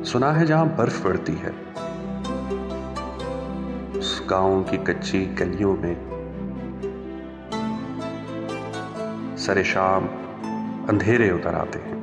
सुना है जहां बर्फ पड़ती है, उस गांव की कच्ची गलियों में सरे शाम अंधेरे उतर आते हैं।